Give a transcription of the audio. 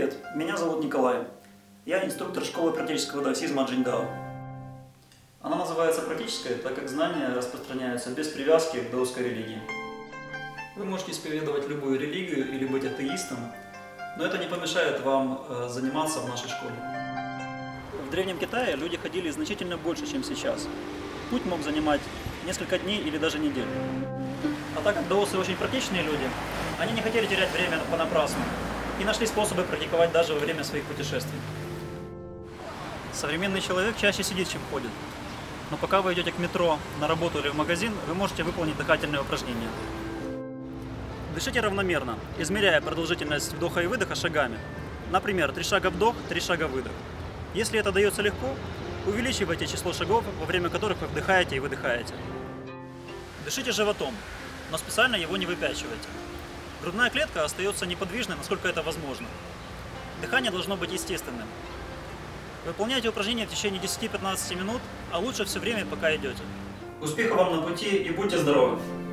привет, меня зовут Николай. Я инструктор школы практического даосизма Джиньдао. Она называется практической, так как знания распространяются без привязки к даосской религии. Вы можете исповедовать любую религию или быть атеистом, но это не помешает вам заниматься в нашей школе. В Древнем Китае люди ходили значительно больше, чем сейчас. Путь мог занимать несколько дней или даже недель. А так как даосы очень практичные люди, они не хотели терять время понапрасну и нашли способы практиковать даже во время своих путешествий. Современный человек чаще сидит, чем ходит. Но пока вы идете к метро, на работу или в магазин, вы можете выполнить дыхательные упражнения. Дышите равномерно, измеряя продолжительность вдоха и выдоха шагами. Например, 3 шага вдох, 3 шага выдох. Если это дается легко, увеличивайте число шагов, во время которых вы вдыхаете и выдыхаете. Дышите животом, но специально его не выпячивайте. Грудная клетка остается неподвижной, насколько это возможно. Дыхание должно быть естественным. Выполняйте упражнения в течение 10-15 минут, а лучше все время, пока идете. Успехов вам на пути и будьте здоровы!